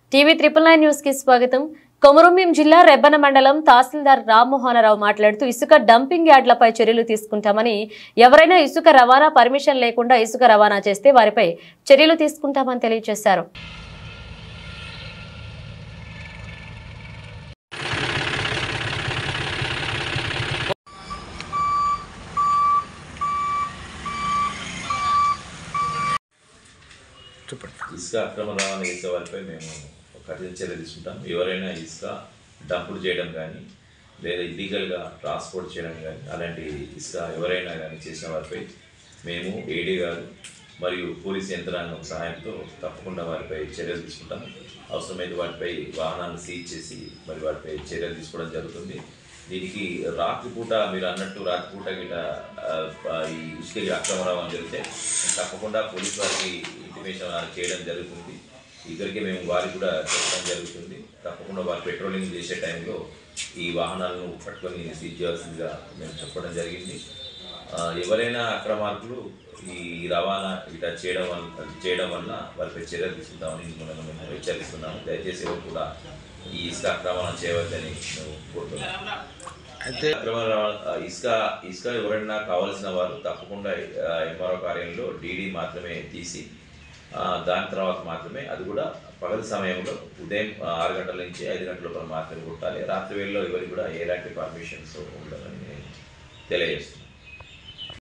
TV 999 news కి స్వాగతం. కొమరంభీం జిల్లా రెబ్బన మండలం తహసీల్దార్ రామ్మోహనరావు మాట్లాడుతూ ఇసుక డంపింగ్ యార్డ్లపై చర్యలు తీసుకుంటామని, ఎవరైనా ఇసుక రవాణా పర్మిషన్ లేకుండా ఇసుక రవాణా చేస్తే వారిపై చర్యలు తీసుకుంటామని తెలియజేశారు. ఇసుక అక్రమ రవాణా చేసే వారిపై మేము కఠిన చర్య తీసుకుంటాం. ఎవరైనా ఇసుక డంపులు చేయడం కానీ లేదా ఇల్లీగల్గా ట్రాన్స్పోర్ట్ చేయడం కానీ అలాంటి ఇసుక ఎవరైనా కానీ చేసిన వారిపై మేము ఏడీ గారు మరియు పోలీస్ యంత్రాంగం సహాయంతో తప్పకుండా వారిపై చర్యలు తీసుకుంటాం. అవసరమైతే వాటిపై వాహనాలను సీజ్ చేసి మరి వాటిపై చర్యలు తీసుకోవడం జరుగుతుంది. దీనికి రాత్రిపూట మీరు అన్నట్టు రాత్రిపూట గిట ఈ ఇసుక అక్రమ రవాణా జరిగితే తప్పకుండా పోలీసు వారికి ఇంటిమేషన్ చేయడం జరుగుతుంది. ఇద్దరికి మేము వారికి కూడా చెప్పడం జరుగుతుంది. తప్పకుండా వారు పెట్రోలింగ్ చేసే టైంలో ఈ వాహనాలను పట్టుకొని సీజ్ చేయాల్సిందిగా మేము చెప్పడం జరిగింది. ఎవరైనా అక్రమార్కులు ఈ రవాణా ఇట్లా చేయడం వల్ల వారిపై చర్యలు తీసుకుంటామని మేము హెచ్చరిస్తున్నాము. దయచేసి ఎవరు కూడా ఈ ఇసుక అక్రమణ చేయవద్దని మేము కోరుతున్నాము. అయితే అక్రమ ఇసుక ఎవరైనా కావాల్సిన వారు తప్పకుండా ఎంఆర్ఓ కార్యాలయంలో డీడీ మాత్రమే తీసి దాని తర్వాత మాత్రమే, అది కూడా పగల సమయంలో ఉదయం 6 గంటల నుంచి 5 గంటల లోపల మాత్రమే కొట్టాలి. రాత్రి వేళలో ఎవరికి కూడా ఎలాంటి పర్మిషన్స్ ఉండదని తెలియజేస్తున్నాను.